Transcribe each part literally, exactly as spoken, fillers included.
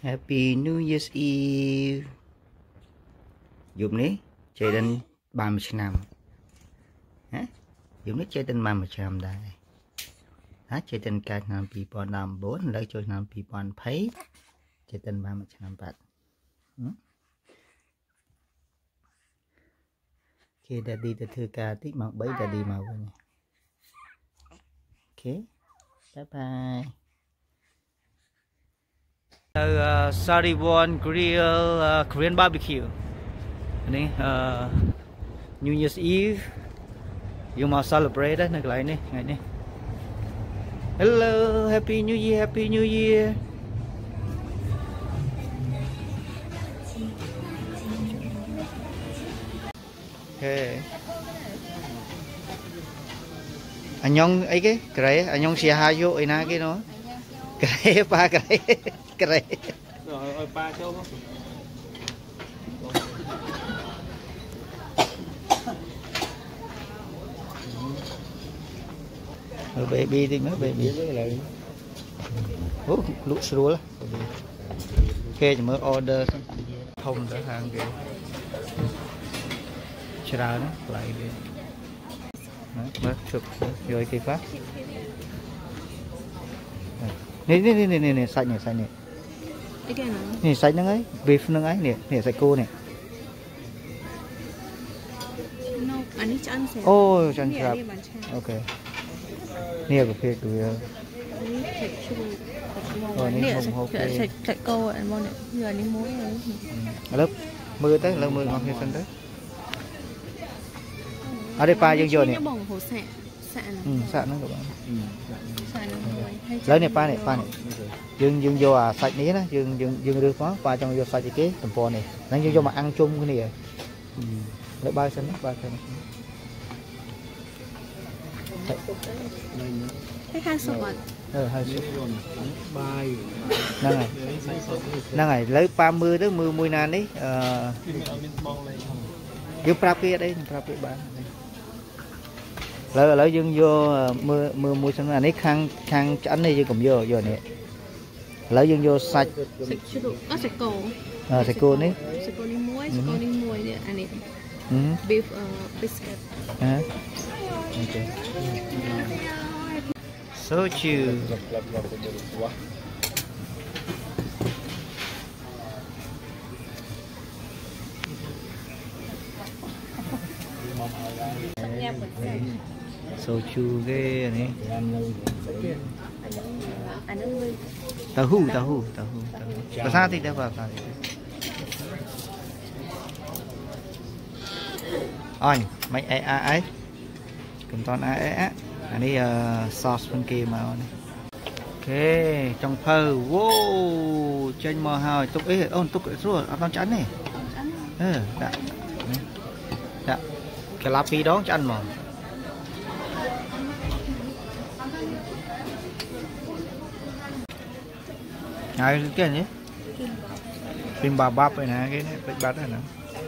Happy New Year's Eve យប់នេះជ័យដិនបានមួយឆ្នាំហ៎យប់នេះជ័យដិនបានមួយឆ្នាំដែរណាជ័យដិនកើតឆ្នាំពីរពាន់ដប់ប្រាំបួនឥឡូវចូលឆ្នាំពីរពាន់ยี่สิบជ័យដិនបានមួយឆ្នាំបាត់គេដាឌីទៅធ្វើការតិចម៉ោងបីដាឌីមកវិញអូខេបាយបាយSo uh, Sariwon Grill uh, Korean barbecue. Này uh, New Year's Eve. You mau celebrate đấy, này này ngày này. Hello, Happy New Year, Happy New Year. Okay. Anh nhong ấy cái cái anh nhong xia hai vô ấy na cái nó. Cái ba cái cái rồi ba châu rồi baby đi nữa baby ủa lụa sữa là ok chỉ mới order không tới hàng kìa chả nó lại đi mới chụp rồi kịp phát nè nè nè nè nè xanh này xanh này nè xanh nó ấy beef nó ấy nè nè xanh cô nè ô chân sạp ok nè của phê tụi rồi nè không hộp sạch sạch cô anh mong giờ đi muối rồi lớp mưa tới lớp mưa ngon hơn xanh tới ở đây pa dương vô nè ừ sạn nó các bạn lấy này pa này pa này dương dương vô à sạch ní đó dương dương dương đưa có pa trong vô sạch cái tầm po này đang dương vô mà ăn chung cái này lấy ba xanh ba xanh cái hai số bận ờ hai số bài năng này năng này lấy ba mươi tới mười mười ngàn đấy vô prap kia đấy prap kia bán lấy lấy dương vô mưa mưa mưa xong là nít khăn khăn chắn đi dương cũng vô vô nè lấy dương vô sạch nó sạch cổ à sạch cô nít sạch cô đi muối sạch cô đi muối nè anh ấy beef biscuit à ok soju soju cái này tàu hũ tàu hũ tàu hũ tàu sao thì đâu vào sao thì ôi mấy ai ai ấy cầm toàn ai ấy á anh ấy sauce bên kia mà này ok trong phơ wow trên mò hào tục ấy ôn tục rồi ăn con chắn này ừ đã đã cái lá phi đó cho ăn mà ai cái gì phim bà bắp này nè cái này bát này nè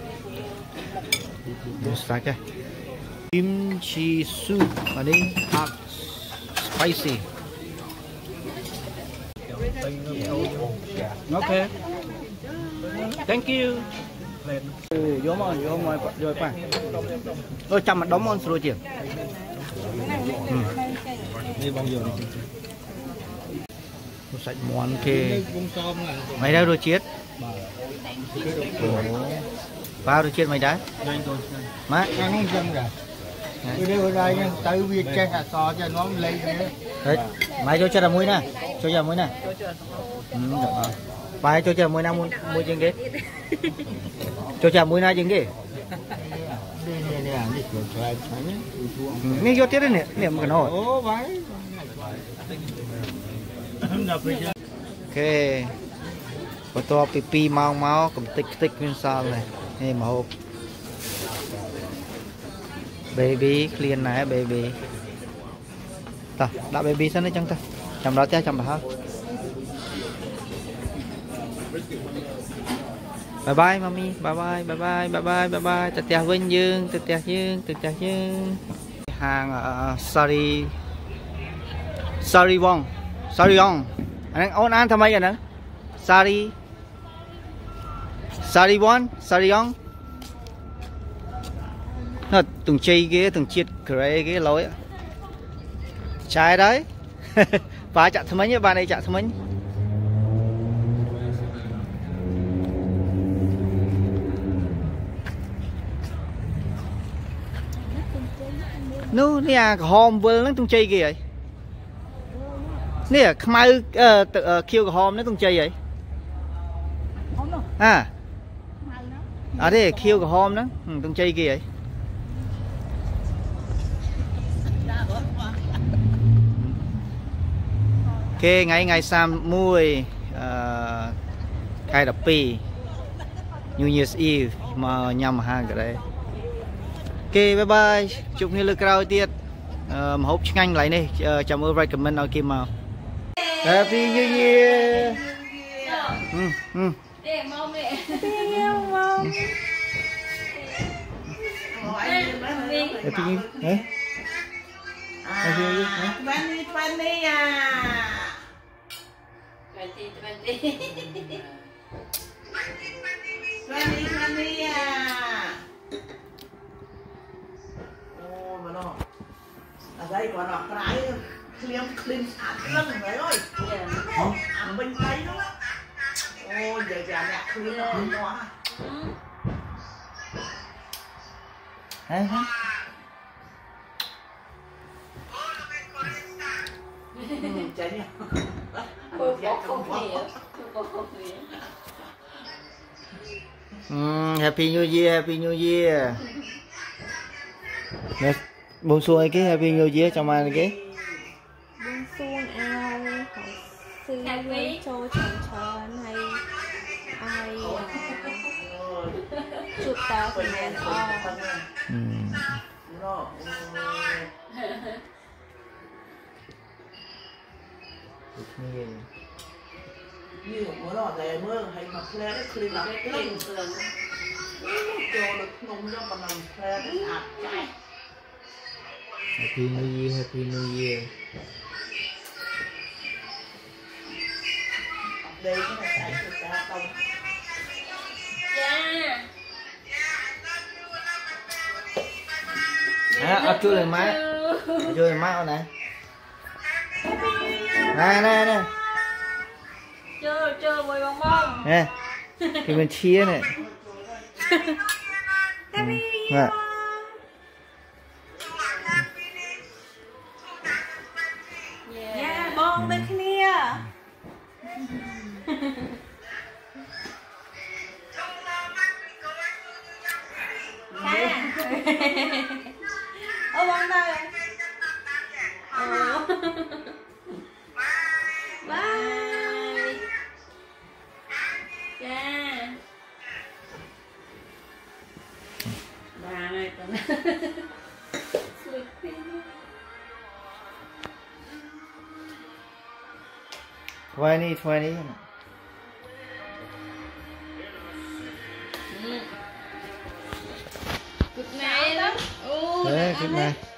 sao cái kimchi soup ở đây hot spicy ok thank you vô mà vô ngoài rồi phải ôi chăm mặt đóng món rồi chị đi bao giờ sạch món kê mày đâu rồi chết bao rồi chết mày đấy má ăn không dân rồi tôi đi ở đây nha tới việc trang hạt sò cho nó lấy đấy mày cho cho là muối nè cho cho muối nè bài cho cho muối nào muối muối chừng cái cho cho muối nào chừng cái nghe vô tiết đấy nè nè mà nó ok có to pi pi mau mau cầm tích tích bên sau này này mà hộp baby clean này baby ta đã baby sao đấy chẳng ta trong đó cha trong đó bye bye mami bye bye bye bye bye bye bye bye từ tiệc vinh dương từ tiệc dương từ tiệc dương hàng uh, sorry sorry Wong sorry Wong anh ôn ăn tham mấy vậy nữa sorry Sariwon, Sariong. Nó từng chi kia, từng chiết gray cái lối. Trái đấy. Bà chặt thầm nhé, bà này chặt thầm anh. Nó nè hòm vừa nó tung chơi kìa vậy. Nè mai kêu cái hòm nó tung chơi vậy. À. À đây kêu cái hòm đó, tung chơi kìa vậy. Ok, ngày ngày sam mùi cái đập pi New Year's Eve mà nhằm hàng cái đấy. Ok, bye bye. Chúc như lực cao tiết. Uh, hộp nhanh lại này. Uh, chào ơn recommend ở Kim Mao. Happy New Year. Ừ, ừ. Để mong mẹ. Happy New Year. Hả? Happy New Year. twenty twenty à. twenty twenty. twenty twenty à. Ô mà nó. Ở đây còn nó cái liêm liêm sạt lưng đấy ơi. Ăn bên tay đó. Ô giờ giờ nhạc liêm nó hả? Hả hả? Cháy nhỉ? Cô có không hiểu. Cô có không hiểu. Mm, Happy New Year, Happy New Year. Nè, buông xuôi ấy cái Happy New Year trong ai cái. Buông xuôi ai học sinh cho tròn tròn hay ai chụp ta thì đèn o. Mm. Như bữa đó để mưa hay mà khe đấy khi làm cái lưng cho được nung cho mình làm khe đấy ạt chạy. Happy New Year, Happy New Year. Đây cái này chạy từ xa tông. Yeah. À, ở chui lên máy. Chui lên máy này. Nè nè nè. Chưa chưa mùi bong bong. Nè. Cái bên chia này. Happy Nè. Yeah, bong tới kia. Ô bong đây. Ờ. Bye. Yeah. Bà này còn twenty twenty. Good night. Oh, Đấy, good night.